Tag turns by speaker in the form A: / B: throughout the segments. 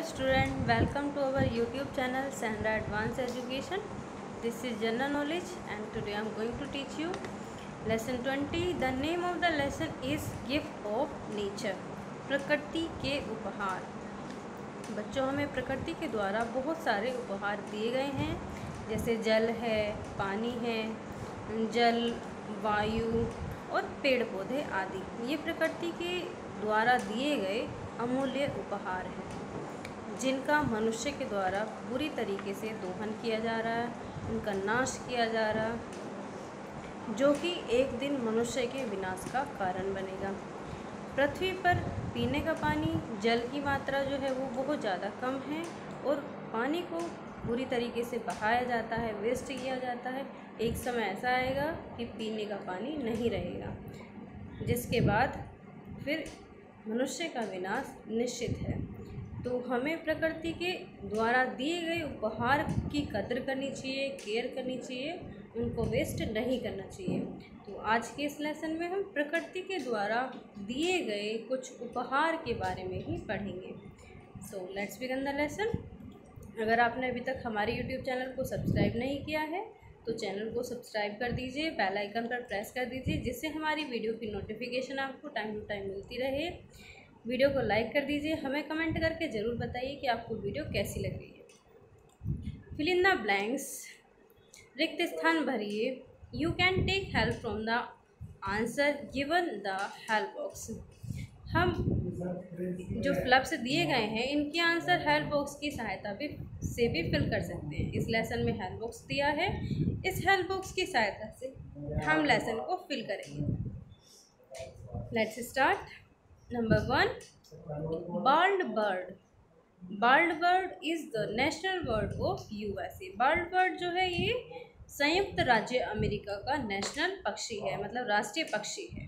A: student, welcome to our YouTube channel Sandra Advanced Education. This is general knowledge and today I am going to teach you lesson 20. The name of the lesson is gift of nature. प्रकृति के उपहार। बच्चों, हमें प्रकृति के द्वारा बहुत सारे उपहार दिए गए हैं, जैसे जल है, पानी है, जल, वायु और पेड़ पौधे आदि। ये प्रकृति के द्वारा दिए गए अमूल्य उपहार हैं, जिनका मनुष्य के द्वारा बुरी तरीके से दोहन किया जा रहा है, उनका नाश किया जा रहा है, जो कि एक दिन मनुष्य के विनाश का कारण बनेगा। पृथ्वी पर पीने का पानी, जल की मात्रा जो है वो बहुत ज़्यादा कम है और पानी को बुरी तरीके से बहाया जाता है, वेस्ट किया जाता है। एक समय ऐसा आएगा कि पीने का पानी नहीं रहेगा, जिसके बाद फिर मनुष्य का विनाश निश्चित है। तो हमें प्रकृति के द्वारा दिए गए उपहार की कदर करनी चाहिए, केयर करनी चाहिए, उनको वेस्ट नहीं करना चाहिए। तो आज के इस लेसन में हम प्रकृति के द्वारा दिए गए कुछ उपहार के बारे में ही पढ़ेंगे। So let's begin the lesson. अगर आपने अभी तक हमारे YouTube चैनल को सब्सक्राइब नहीं किया है तो चैनल को सब्सक्राइब कर दीजिए, बेल आइकन पर प्रेस कर दीजिए, जिससे हमारी वीडियो की नोटिफिकेशन आपको टाइम टू टाइम मिलती रहे। वीडियो को लाइक कर दीजिए, हमें कमेंट करके ज़रूर बताइए कि आपको वीडियो कैसी लग रही है। फिल इन द ब्लैंक्स, रिक्त स्थान भरिए। You can take help from the answer given the help box. हम जो फ्लप्स दिए गए हैं इनके आंसर हेल्प बॉक्स की सहायता से भी फिल कर सकते हैं। इस लेसन में हेल्प बॉक्स दिया है, इस हेल्प बॉक्स की सहायता से हम लेसन को फिल करेंगे। Let's start. Number 1, bird bird. Bird bird is the national bird of USA। Bird bird जो है ये संयुक्त राज्य अमेरिका का नेशनल पक्षी है, मतलब राष्ट्रीय पक्षी है।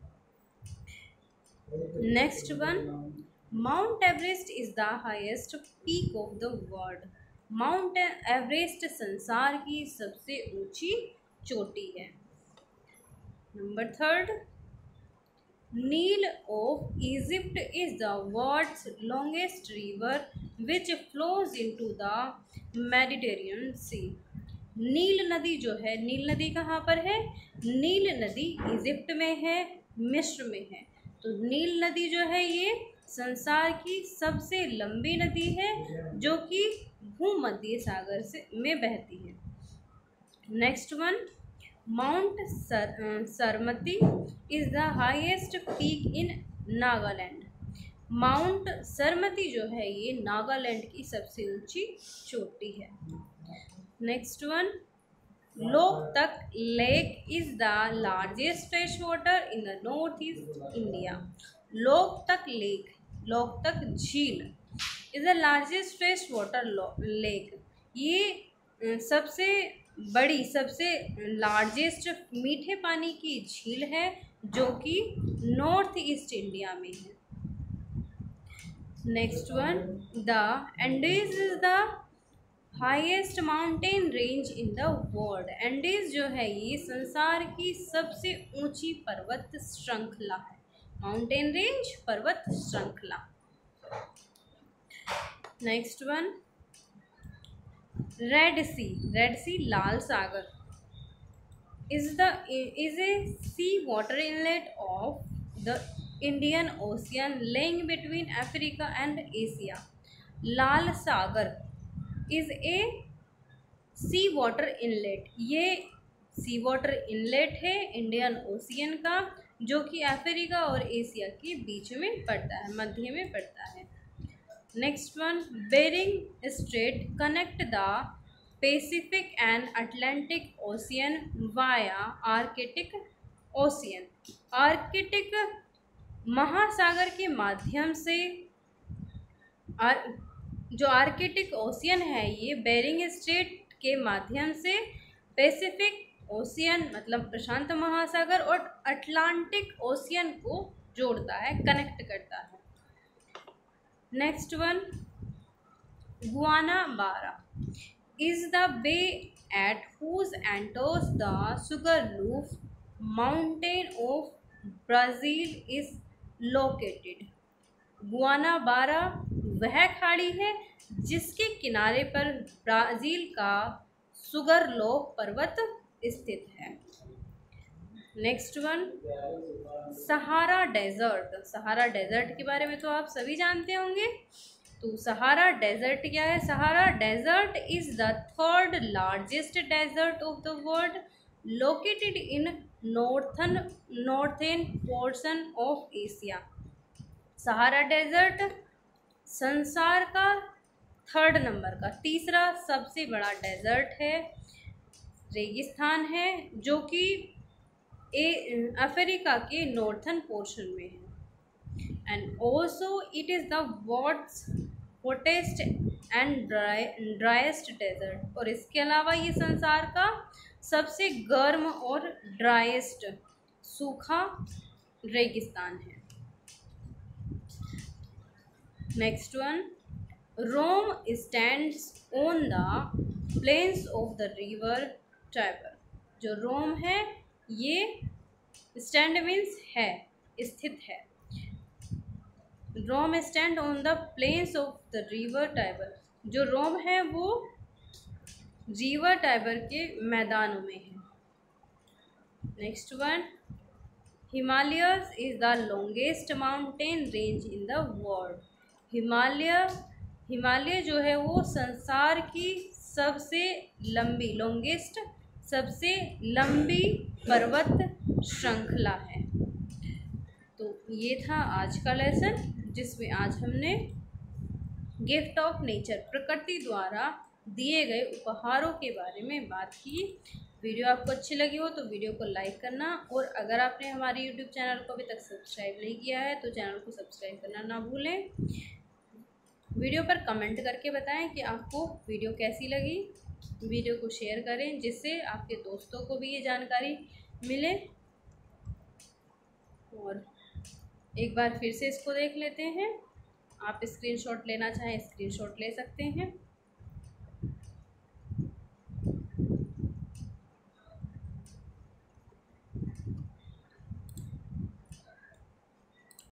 A: Next one, Mount Everest is the highest peak of the world. Mount Everest संसार की सबसे ऊंची चोटी है। Number 3, Nile of Egypt is the world's longest river which flows into the Mediterranean sea. Nile नदी जो है, नील नदी कहाँ पर है? नील नदी इजिप्ट में है, मिस्र में है। तो नील नदी जो है ये संसार की सबसे लंबी नदी है, जो कि भूमध्य सागर से में बहती है। Next one, Mount Saramati is the highest peak in Nagaland. Mount Saramati जो है ये नागालैंड की सबसे ऊंची चोटी है। Next one, Loktak lake is the largest fresh water in the north east India. Loktak lake, Loktak झील is the largest fresh water lake. ये सबसे बड़ी, सबसे लार्जेस्ट मीठे पानी की झील है, जो कि नॉर्थ ईस्ट इंडिया में है। Next one, the Andes is the highest mountain range in the world. Andes जो है ये संसार की सबसे ऊंची पर्वत श्रृंखला है। माउंटेन रेंज, पर्वत श्रृंखला। Next one, red sea, red sea लाल सागर is a sea water inlet of the Indian Ocean laying between Africa and Asia. लाल सागर is a sea water inlet। ये सी वाटर इनलेट है इंडियन ओशियन का, जो कि अफ्रीका और एशिया के बीच में पड़ता है, मध्य में पड़ता है। Next one, Bering strait connect the Pacific and Atlantic ocean via Arctic ocean. Arctic महासागर के माध्यम से जो आर्कटिक ओशियन है ये बेरिंग स्ट्रेट के माध्यम से पैसिफिक ओशियन मतलब प्रशांत महासागर और अटलांटिक ओशियन को जोड़ता है, कनेक्ट करता है। Next one, Guanabara is the bay at whose enters the Sugarloaf mountain of Brazil is located। Guanabara वह खाड़ी है जिसके किनारे पर ब्राज़ील का सुगरलोफ पर्वत स्थित है। Next one, Sahara desert. Sahara desert के बारे में तो आप सभी जानते होंगे। तो सहारा डेजर्ट क्या है? Sahara desert is the third largest desert of the world, located in northern portion of Asia. Sahara desert संसार का थर्ड नंबर का, तीसरा सबसे बड़ा डेजर्ट है, रेगिस्तान है, जो कि अफ्रीका के नॉर्थर्न पोर्शन में है। And also it is the world's hottest and driest desert. और इसके अलावा ये संसार का सबसे गर्म और ड्राइस्ट सूखा रेगिस्तान है। Next one, Rome stands on the plains of the river Tiber. जो रोम है ये स्टैंड मीन्स है, स्थित है। Rome stand on the plains of the river Tiber. जो रोम है वो रिवर टाइबर के मैदानों में है। Next one, Himalayas is the longest mountain range in the world. Himalaya जो है वो संसार की सबसे लंबी, लॉन्गेस्ट सबसे लंबी पर्वत श्रृंखला है। तो ये था आज का लेसन, जिसमें आज हमने गिफ्ट ऑफ नेचर, प्रकृति द्वारा दिए गए उपहारों के बारे में बात की। वीडियो आपको अच्छी लगी हो तो वीडियो को लाइक करना, और अगर आपने हमारे यूट्यूब चैनल को अभी तक सब्सक्राइब नहीं किया है तो चैनल को सब्सक्राइब करना ना भूलें। वीडियो पर कमेंट करके बताएं कि आपको वीडियो कैसी लगी। वीडियो को शेयर करें जिससे आपके दोस्तों को भी ये जानकारी मिले। और एक बार फिर से इसको देख लेते हैं। आप स्क्रीनशॉट लेना चाहें स्क्रीनशॉट ले सकते हैं।